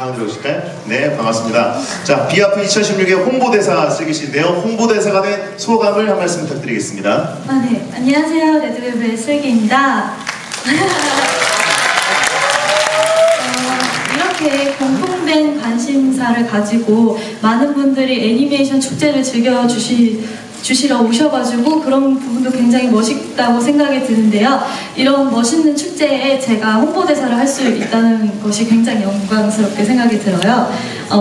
가운데로 오실까요? 네, 반갑습니다. 자, 비아프 2016의 홍보대사 슬기씨인데요. 홍보대사가 된 소감을 한 말씀 부탁드리겠습니다. 네. 안녕하세요. 레드벨벳의 슬기입니다. 이렇게 공통된 관심사를 가지고 많은 분들이 애니메이션 축제를 주시러 오셔가지고 그런 부분도 굉장히 멋있다고 생각이 드는데요. 이런 멋있는 축제에 제가 홍보대사를 할 수 있다는 것이 굉장히 영광스럽게 생각이 들어요.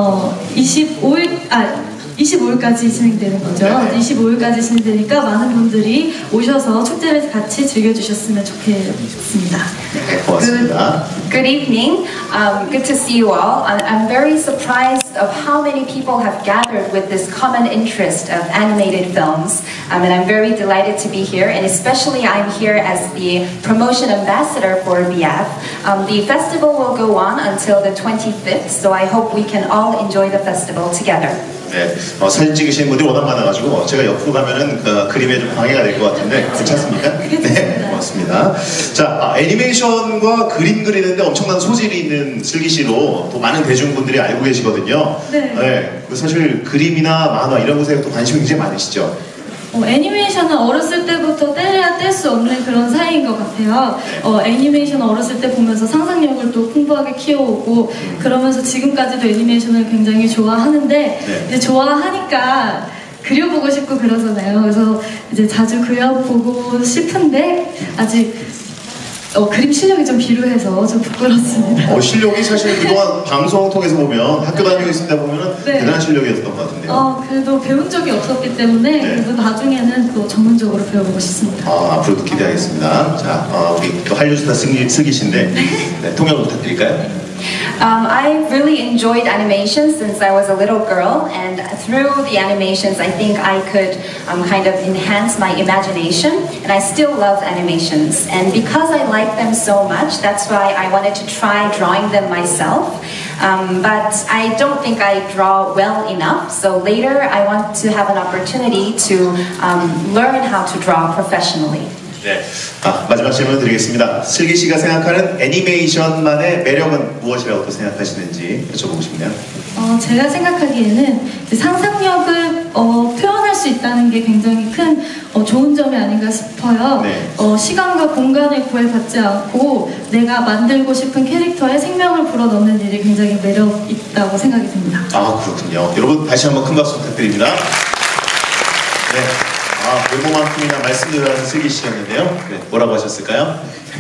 25일까지 진행되는 거죠. 25일까지 진행되니까 많은 분들이 오셔서 축제를 같이 즐겨주셨으면 좋겠습니다. 네, 고맙습니다. Good evening. Good to see you all. I'm very surprised of how many people have gathered with this common interest of animated films. And I'm very delighted to be here. And especially I'm here as the promotion ambassador for BF. The festival will go on until the 25th. So I hope we can all enjoy the festival together. 네, 사진 찍으시는 분들이 워낙 많아가지고 제가 옆으로 가면은 그림에 좀 방해가 될 것 같은데 괜찮습니까? 네, 고맙습니다. 자, 애니메이션과 그림 그리는데 엄청난 소질이 있는 슬기씨로 또 많은 대중분들이 알고 계시거든요. 네. 사실 그림이나 만화 이런 것에 또 관심이 굉장히 많으시죠? 애니메이션은 어렸을 때부터 떼야 뗄 수 없는 그런 사이인 것 같아요. 애니메이션 어렸을 때 보면서 상상력을 또 풍부하게 키워오고 그러면서 지금까지도 애니메이션을 굉장히 좋아하는데 이제 좋아하니까 그려보고 싶고 그러잖아요. 그래서 이제 자주 그려보고 싶은데 아직 그림 실력이 좀 비루해서 좀 부끄럽습니다. 실력이 사실 그동안 방송 통해서 보면 학교 다니고 있을 때 보면은 대단한 실력이었던 것 같은데요. 그래도 배운 적이 없었기 때문에 그래도 나중에는 또 전문적으로 배워보고 싶습니다. 앞으로도 기대하겠습니다. 자, 우리 또 한류스타 슬기씨인데 통역 부탁드릴까요? I've really enjoyed animation since I was a little girl, and through the animations I think I could kind of enhance my imagination, and I still love animations. And because I like them so much, that's why I wanted to try drawing them myself. But I don't think I draw well enough, so later I want to have an opportunity to learn how to draw professionally. 네. 마지막 질문 드리겠습니다. 슬기씨가 생각하는 애니메이션만의 매력은 무엇이라고 또 생각하시는지 여쭤보고 싶네요. 제가 생각하기에는 상상력을 표현할 수 있다는 게 굉장히 큰 좋은 점이 아닌가 싶어요. 시간과 공간을 구애받지 않고 내가 만들고 싶은 캐릭터에 생명을 불어넣는 일이 굉장히 매력 있다고 생각이 듭니다. 그렇군요. 여러분 다시 한번 큰 박수 부탁드립니다. 네. 외모만큼이나 말씀드리는 슬기씨였는데요. 뭐라고 하셨을까요?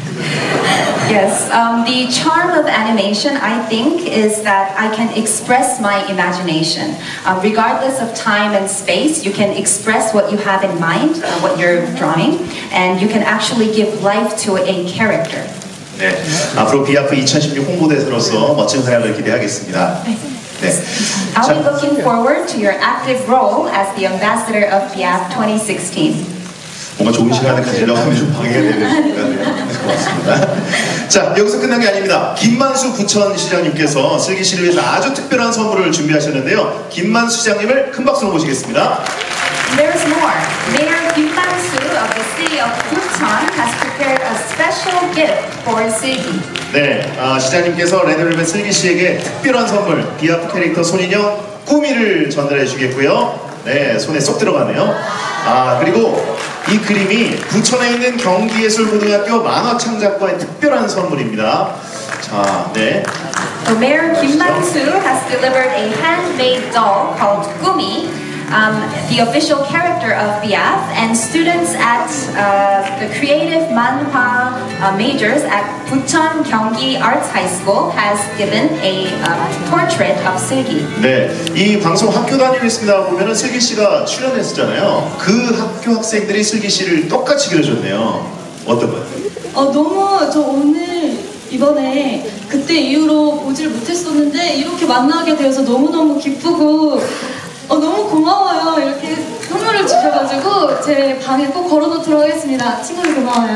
Yes, the charm of animation, I think, is that I can express my imagination. Regardless of time and space, you can express what you have in mind, what you're drawing, and you can actually give life to a character. 네, 앞으로 비아프 2016 홍보대사로서 멋진 활약을 기대하겠습니다. I'll be looking forward to your active role as the ambassador of BF 2016. 뭔가 좋은 시간을 가지려고 하면 좀 방해가 되니까 고맙습니다. 자, 여기서 끝난 게 아닙니다. 김만수 부천시장님께서 슬기씨를 위해서 아주 특별한 선물을 준비하셨는데요. 김만수 시장님을 큰 박수로 모시겠습니다. There's more. Mayor Kim Man-soo of the city of Bucheon has prepared a special gift for Silgi. 네, 시장님께서 레드벨벳 슬기씨에게 특별한 선물, 비아프 캐릭터 손인형 꾸미를 전달해 주겠고요. 네, 손에 쏙 들어가네요. 그리고 이 그림이 부천에 있는 경기예술고등학교 만화창작과의 특별한 선물입니다. 자, 네. So Mayor Kim Man-soo has delivered a handmade doll called Gumi, the official character of BF, and students at the creative manhwa majors at Bucheon Gyeonggi Arts High School has given a portrait of Silgi. 네, 이 방송 학교 다니고 있습니다 보면은 슬기 씨가 출연했었잖아요. 그 학교 학생들이 슬기 씨를 똑같이 그려줬네요. 어떤 거요? 너무 저 오늘 이번에 그때 이후로 보질 못했었는데 이렇게 만나게 되어서 너무너무 기쁘고 너무 고마워요. 이렇게 선물을 주셔가지고 제 방에 꼭 걸어놓도록 하겠습니다. 친구들 고마워요.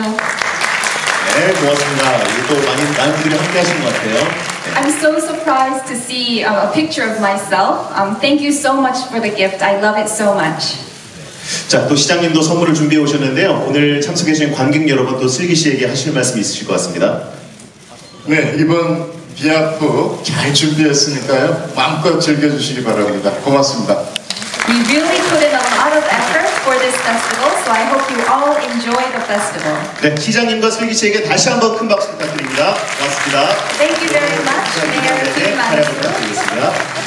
네, 고맙습니다. 또 많은 분들이 함께 하신 것 같아요. I'm so surprised to see a picture of myself. Thank you so much for the gift. I love it so much. 자, 또 시장님도 선물을 준비해 오셨는데요. 오늘 참석해 주신 관객 여러분 또 슬기 씨에게 하실 말씀이 있으실 것 같습니다. 네, 이번 비아프 잘 준비했으니까요. 마음껏 즐겨주시기 바랍니다. 고맙습니다. We really put in a lot of effort for this festival, so I hope you all enjoy the festival. 네, 시장님과 슬기 씨에게 다시 한번 큰 박수 부탁드립니다. 고맙습니다. Thank you very much, Mayor 네, Kim 촬영 An-soo. 부탁드리겠습니다.